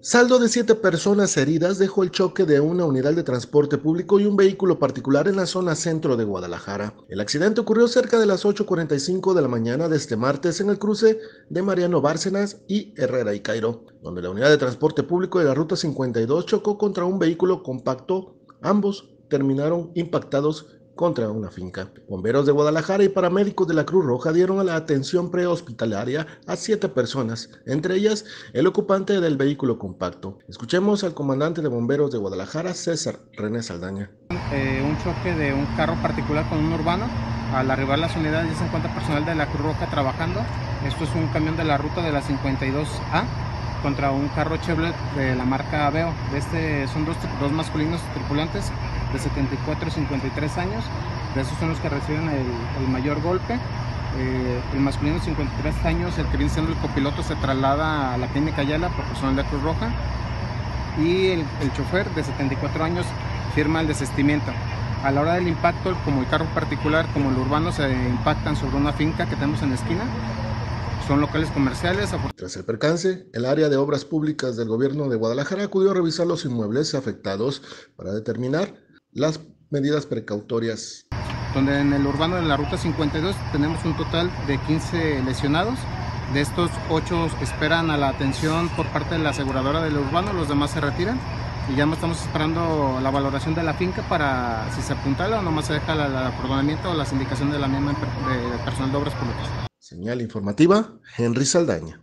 Saldo de 7 personas heridas dejó el choque de una unidad de transporte público y un vehículo particular en la zona centro de Guadalajara. El accidente ocurrió cerca de las 8:45 de la mañana de este martes en el cruce de Mariano Bárcenas y Herrera y Cairo, donde la unidad de transporte público de la Ruta 52 chocó contra un vehículo compacto. Ambos terminaron impactados contra una finca. Bomberos de Guadalajara y paramédicos de la Cruz Roja dieron a la atención prehospitalaria a 7 personas, entre ellas el ocupante del vehículo compacto. Escuchemos al comandante de bomberos de Guadalajara, César René Saldaña. Un choque de un carro particular con un urbano. Al arribar las unidades ya se encuentra personal de la Cruz Roja trabajando. Esto es un camión de la ruta de la 52A contra un carro Chevrolet de la marca Aveo. Son dos masculinos tripulantes de 74 y 53 años. De esos son los que reciben el mayor golpe. El masculino de 53 años, el que viene siendo el copiloto, se traslada a la clínica Ayala por personal de Cruz Roja. Y el chofer de 74 años firma el desistimiento. A la hora del impacto, como el carro particular como el urbano se impactan sobre una finca que tenemos en la esquina. Son locales comerciales. Tras el percance, el área de obras públicas del gobierno de Guadalajara acudió a revisar los inmuebles afectados para determinar las medidas precautorias. Donde en el urbano de la ruta 52 tenemos un total de 15 lesionados. De estos 8 esperan a la atención por parte de la aseguradora del urbano, los demás se retiran. Y ya estamos esperando la valoración de la finca para si se apuntala o nomás se deja el acordonamiento o las indicaciones de la misma de personal de obras públicas. Señal informativa, Henry Saldaña.